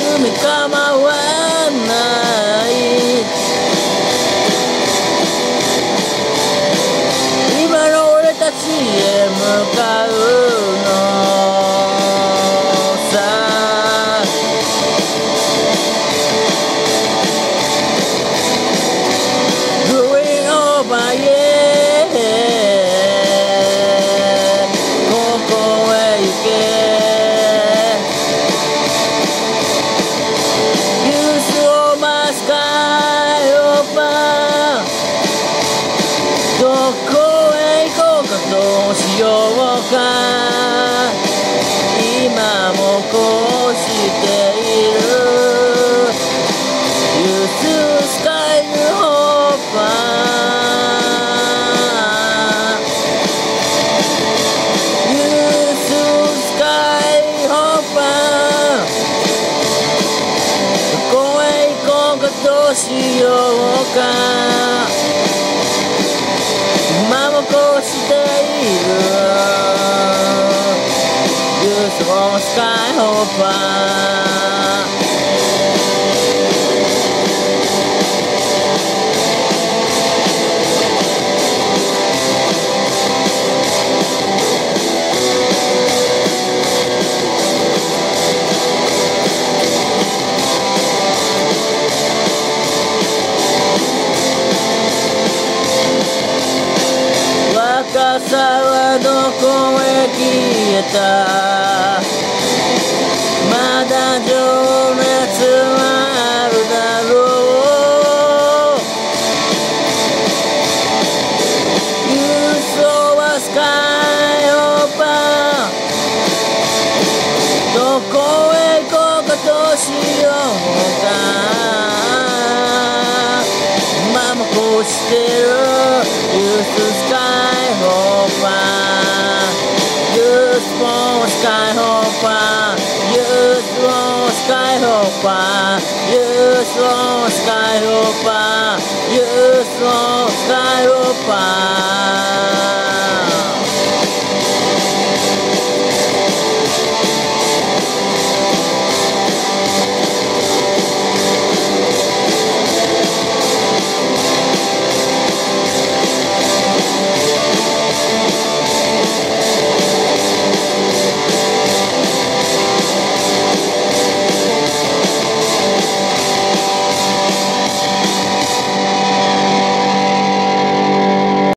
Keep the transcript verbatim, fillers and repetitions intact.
夢構わない今の俺たちへ向かうのさGoing over yeahここへ行けどこへ行こうかどうしようか今もこうしている You to sky hopper You to sky hopper どこへ行こうかどうしようか今もこうしている You so sky hopper 若さはどこへ消えたまだ情熱はあるだろう You saw a sky hopper どこへ行こうかどうしようか今もこうしてる You to sky hopper You small sky hopper You small sky hopper You small sky hopper You small sky hopper